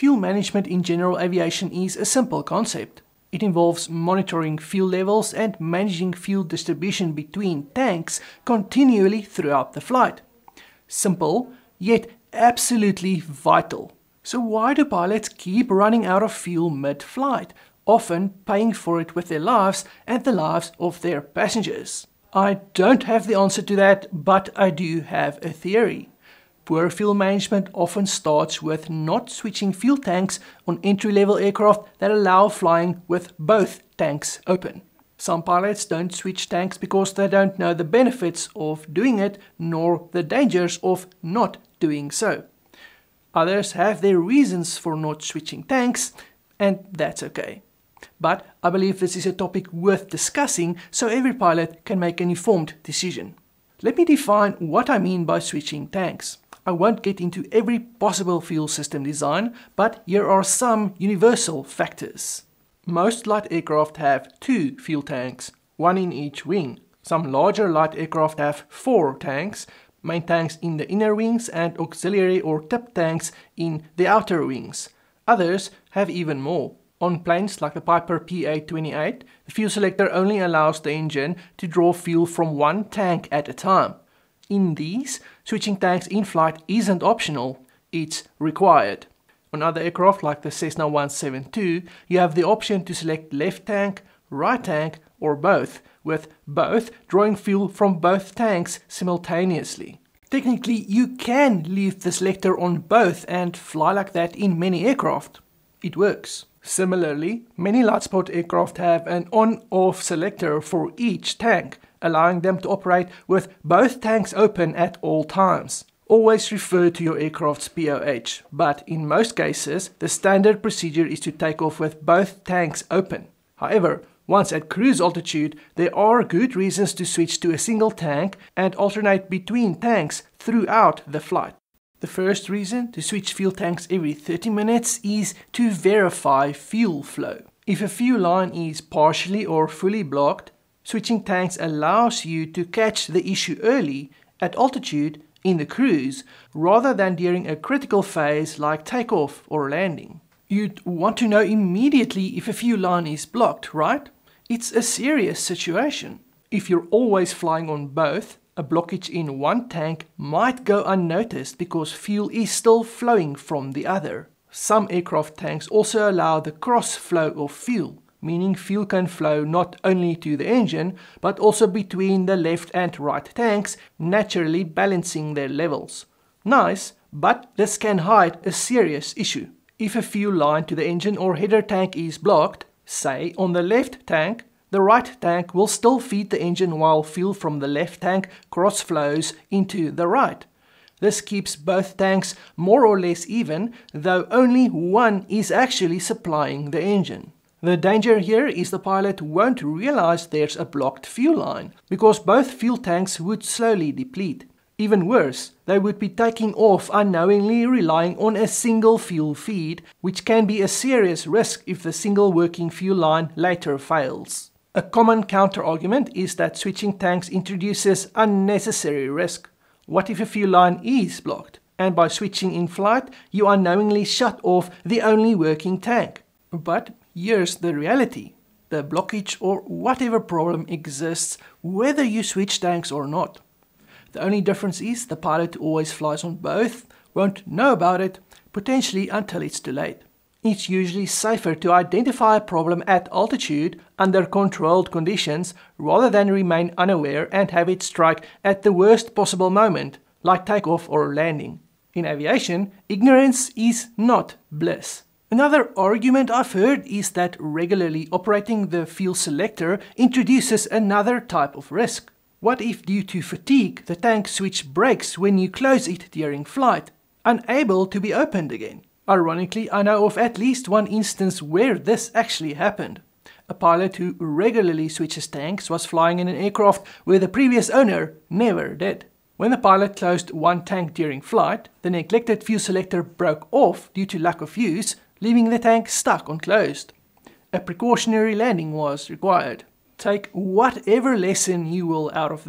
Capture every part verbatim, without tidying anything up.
Fuel management in general aviation is a simple concept. It involves monitoring fuel levels and managing fuel distribution between tanks continually throughout the flight. Simple, yet absolutely vital. So why do pilots keep running out of fuel mid-flight, often paying for it with their lives and the lives of their passengers? I don't have the answer to that, but I do have a theory. Poor fuel management often starts with not switching fuel tanks on entry-level aircraft that allow flying with both tanks open. Some pilots don't switch tanks because they don't know the benefits of doing it nor the dangers of not doing so. Others have their reasons for not switching tanks, and that's okay. But I believe this is a topic worth discussing so every pilot can make an informed decision. Let me define what I mean by switching tanks. I won't get into every possible fuel system design, but here are some universal factors. Most light aircraft have two fuel tanks, one in each wing. Some larger light aircraft have four tanks, main tanks in the inner wings and auxiliary or tip tanks in the outer wings. Others have even more. On planes like the Piper P A twenty-eight, the fuel selector only allows the engine to draw fuel from one tank at a time. In these, switching tanks in flight isn't optional, it's required. On other aircraft like the Cessna one seventy-two, you have the option to select left tank, right tank, or both, with both drawing fuel from both tanks simultaneously. Technically, you can leave the selector on both and fly like that in many aircraft. It works. Similarly, many light sport aircraft have an on-off selector for each tank, allowing them to operate with both tanks open at all times. Always refer to your aircraft's P O H, but in most cases, the standard procedure is to take off with both tanks open. However, once at cruise altitude, there are good reasons to switch to a single tank and alternate between tanks throughout the flight. The first reason to switch fuel tanks every thirty minutes is to verify fuel flow. If a fuel line is partially or fully blocked, switching tanks allows you to catch the issue early, at altitude, in the cruise, rather than during a critical phase like takeoff or landing. You'd want to know immediately if a fuel line is blocked, right? It's a serious situation. If you're always flying on both, a blockage in one tank might go unnoticed because fuel is still flowing from the other. Some aircraft tanks also allow the cross flow of fuel, meaning fuel can flow not only to the engine, but also between the left and right tanks, naturally balancing their levels. Nice, but this can hide a serious issue. If a fuel line to the engine or header tank is blocked, say on the left tank, the right tank will still feed the engine while fuel from the left tank cross flows into the right. This keeps both tanks more or less even, though only one is actually supplying the engine. The danger here is the pilot won't realize there's a blocked fuel line, because both fuel tanks would slowly deplete. Even worse, they would be taking off unknowingly relying on a single fuel feed, which can be a serious risk if the single working fuel line later fails. A common counter-argument is that switching tanks introduces unnecessary risk. What if a fuel line is blocked, and by switching in flight, you unknowingly shut off the only working tank? But here's the reality. The blockage or whatever problem exists whether you switch tanks or not. The only difference is the pilot who always flies on both won't know about it, potentially until it's too late. It's usually safer to identify a problem at altitude under controlled conditions rather than remain unaware and have it strike at the worst possible moment, like takeoff or landing. In aviation, ignorance is not bliss. Another argument I've heard is that regularly operating the fuel selector introduces another type of risk. What if due to fatigue the tank switch breaks when you close it during flight, unable to be opened again? Ironically, I know of at least one instance where this actually happened. A pilot who regularly switches tanks was flying in an aircraft where the previous owner never did. When the pilot closed one tank during flight, the neglected fuel selector broke off due to lack of use, leaving the tank stuck on closed. A precautionary landing was required. Take whatever lesson you will out of that.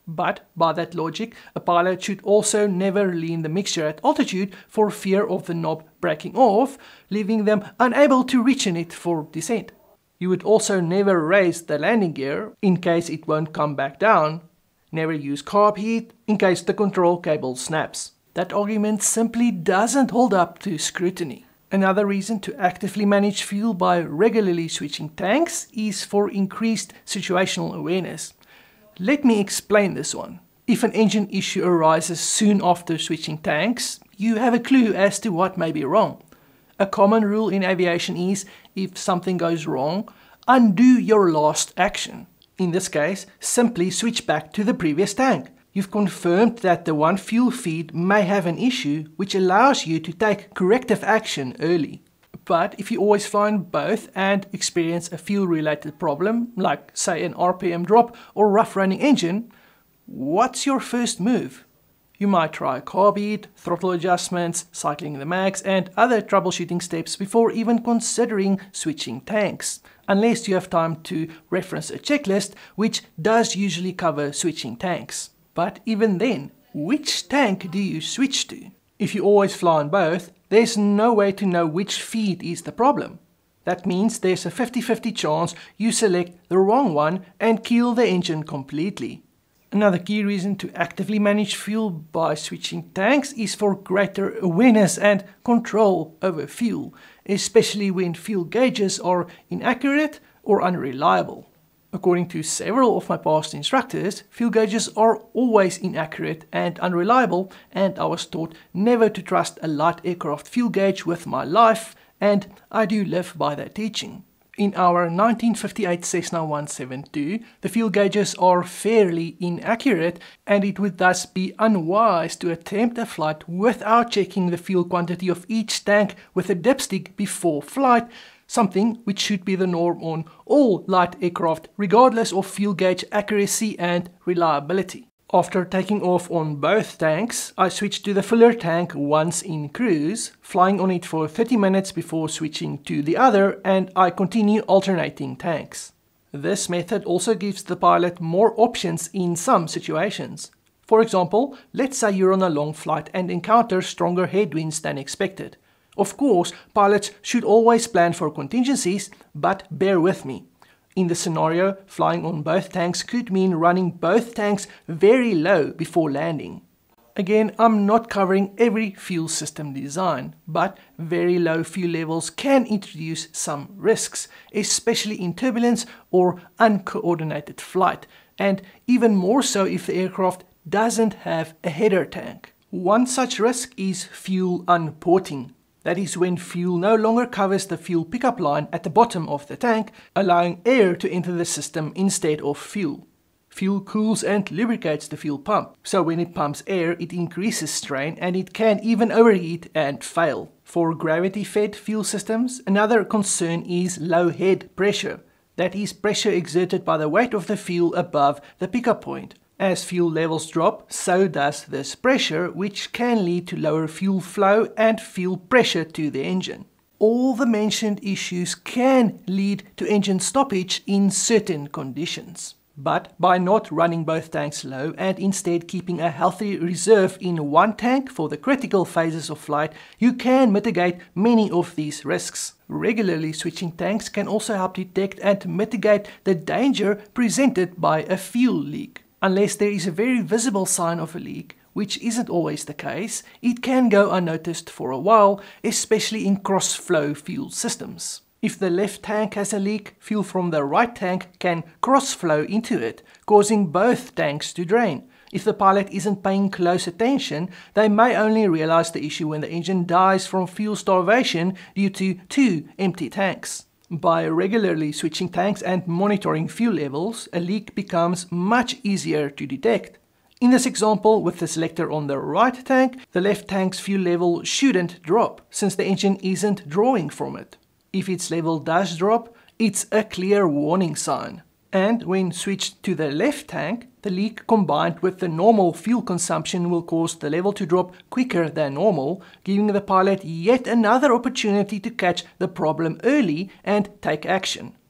But by that logic, a pilot should also never lean the mixture at altitude for fear of the knob breaking off, leaving them unable to reach in it for descent. You would also never raise the landing gear in case it won't come back down. Never use carb heat in case the control cable snaps. That argument simply doesn't hold up to scrutiny. Another reason to actively manage fuel by regularly switching tanks is for increased situational awareness. Let me explain this one. If an engine issue arises soon after switching tanks, you have a clue as to what may be wrong. A common rule in aviation is, if something goes wrong, undo your last action. In this case, simply switch back to the previous tank. You've confirmed that the one fuel feed may have an issue, which allows you to take corrective action early. But if you always fly in both and experience a fuel-related problem, like say an R P M drop or rough running engine, what's your first move? You might try carb heat, throttle adjustments, cycling the mags, and other troubleshooting steps before even considering switching tanks, unless you have time to reference a checklist, which does usually cover switching tanks. But even then, which tank do you switch to? If you always fly on both, there's no way to know which feed is the problem. That means there's a fifty fifty chance you select the wrong one and kill the engine completely. Another key reason to actively manage fuel by switching tanks is for greater awareness and control over fuel, especially when fuel gauges are inaccurate or unreliable. According to several of my past instructors, fuel gauges are always inaccurate and unreliable, and I was taught never to trust a light aircraft fuel gauge with my life, and I do live by that teaching. In our nineteen fifty-eight Cessna one seventy-two, the fuel gauges are fairly inaccurate, and it would thus be unwise to attempt a flight without checking the fuel quantity of each tank with a dipstick before flight, something which should be the norm on all light aircraft regardless of fuel gauge accuracy and reliability. After taking off on both tanks, I switched to the fuller tank once in cruise, flying on it for thirty minutes before switching to the other, and I continue alternating tanks. This method also gives the pilot more options in some situations. For example, let's say you're on a long flight and encounter stronger headwinds than expected. Of course, pilots should always plan for contingencies, but bear with me. In the scenario, flying on both tanks could mean running both tanks very low before landing. Again, I'm not covering every fuel system design, but very low fuel levels can introduce some risks, especially in turbulence or uncoordinated flight, and even more so if the aircraft doesn't have a header tank. One such risk is fuel unporting. That is when fuel no longer covers the fuel pickup line at the bottom of the tank, allowing air to enter the system instead of fuel. Fuel cools and lubricates the fuel pump, so when it pumps air, it increases strain and it can even overheat and fail. For gravity-fed fuel systems, another concern is low head pressure. That is pressure exerted by the weight of the fuel above the pickup point. As fuel levels drop, so does this pressure, which can lead to lower fuel flow and fuel pressure to the engine. All the mentioned issues can lead to engine stoppage in certain conditions. But by not running both tanks low and instead keeping a healthy reserve in one tank for the critical phases of flight, you can mitigate many of these risks. Regularly switching tanks can also help detect and mitigate the danger presented by a fuel leak. Unless there is a very visible sign of a leak, which isn't always the case, it can go unnoticed for a while, especially in cross-flow fuel systems. If the left tank has a leak, fuel from the right tank can cross-flow into it, causing both tanks to drain. If the pilot isn't paying close attention, they may only realize the issue when the engine dies from fuel starvation due to two empty tanks. By regularly switching tanks and monitoring fuel levels, a leak becomes much easier to detect. In this example, with the selector on the right tank, the left tank's fuel level shouldn't drop, since the engine isn't drawing from it. If its level does drop, it's a clear warning sign. And when switched to the left tank, the leak combined with the normal fuel consumption will cause the level to drop quicker than normal, giving the pilot yet another opportunity to catch the problem early and take action.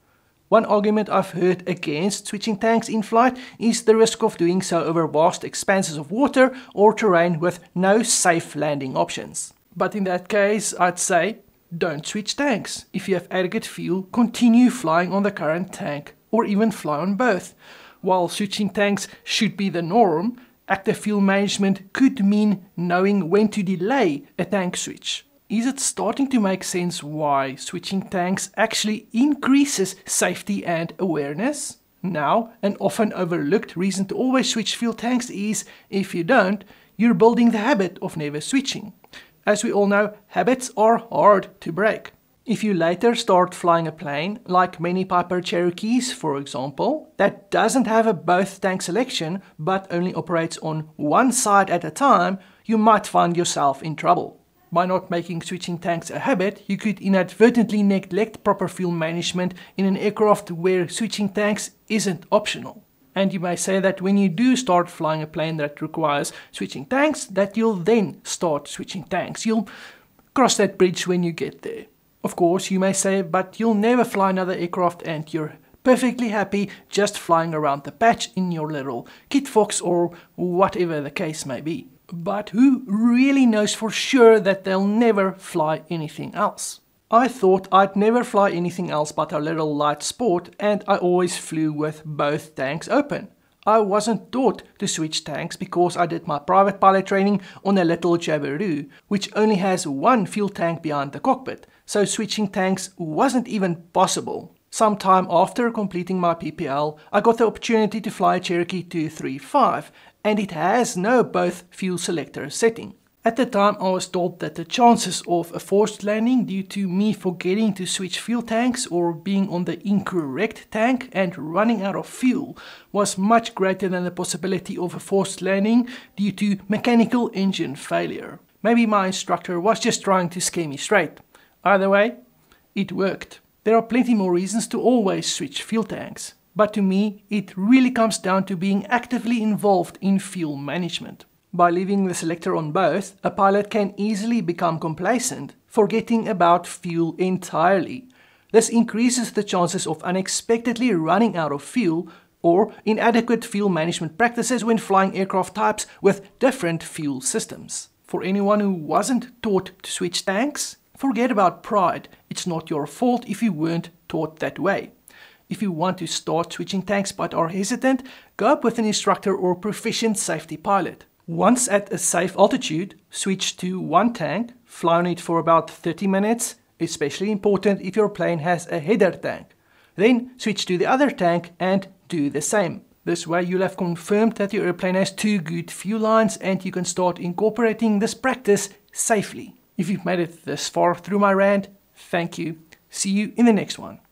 One argument I've heard against switching tanks in flight is the risk of doing so over vast expanses of water or terrain with no safe landing options. But in that case, I'd say, don't switch tanks. If you have adequate fuel, continue flying on the current tank, or even fly on both. While switching tanks should be the norm, active fuel management could mean knowing when to delay a tank switch. Is it starting to make sense why switching tanks actually increases safety and awareness? Now, an often overlooked reason to always switch fuel tanks is, if you don't, you're building the habit of never switching. As we all know, habits are hard to break. If you later start flying a plane, like many Piper Cherokees for example, that doesn't have a both tank selection but only operates on one side at a time, you might find yourself in trouble. By not making switching tanks a habit, you could inadvertently neglect proper fuel management in an aircraft where switching tanks isn't optional. And you may say that when you do start flying a plane that requires switching tanks, that you'll then start switching tanks. You'll cross that bridge when you get there. Of course, you may say, but you'll never fly another aircraft and you're perfectly happy just flying around the patch in your little Kit Fox or whatever the case may be. But who really knows for sure that they'll never fly anything else? I thought I'd never fly anything else but our little light sport, and I always flew with both tanks open. I wasn't taught to switch tanks because I did my private pilot training on a little Jabiru, which only has one fuel tank behind the cockpit, so switching tanks wasn't even possible. Sometime after completing my P P L, I got the opportunity to fly a Cherokee two thirty-five, and it has no both fuel selector setting. At the time, I was told that the chances of a forced landing due to me forgetting to switch fuel tanks or being on the incorrect tank and running out of fuel was much greater than the possibility of a forced landing due to mechanical engine failure. Maybe my instructor was just trying to scare me straight. Either way, it worked. There are plenty more reasons to always switch fuel tanks, but to me, it really comes down to being actively involved in fuel management. By leaving the selector on both, a pilot can easily become complacent, forgetting about fuel entirely. This increases the chances of unexpectedly running out of fuel or inadequate fuel management practices when flying aircraft types with different fuel systems. For anyone who wasn't taught to switch tanks, forget about pride. It's not your fault if you weren't taught that way. If you want to start switching tanks but are hesitant, go up with an instructor or proficient safety pilot. Once at a safe altitude, switch to one tank, fly on it for about thirty minutes, especially important if your plane has a header tank. Then switch to the other tank and do the same. This way you'll have confirmed that your airplane has two good fuel lines and you can start incorporating this practice safely. If you've made it this far through my rant, thank you. See you in the next one.